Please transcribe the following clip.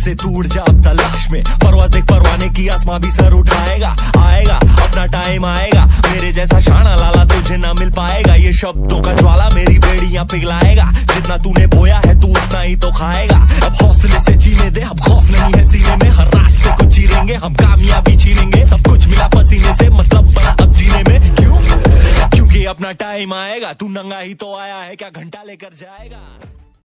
से तू उड़ जा अब तलाश में, परवाज़ देख परवाने की, आसमां भी सर उठाएगा। आएगा अपना टाइम आएगा, मेरे जैसा शाना लाला तुझे ना मिल पाएगा। ये शब्दों का ज्वाला मेरी बेड़ियां पिघलाएगा, जितना तूने बोया है तू उतना ही तो खाएगा। अब हौसले से जीने दे, अब खौफ नहीं है सीने में, हर रास्ते को चीरेंगे हम, कामयाबी छीनेंगे। सब कुछ मिला पसीने से, मतलब बना अब जीने में। क्यों? क्योंकि अपना टाइम आएगा, तू नंगा ही तो आया है, क्या घंटा लेकर जाएगा।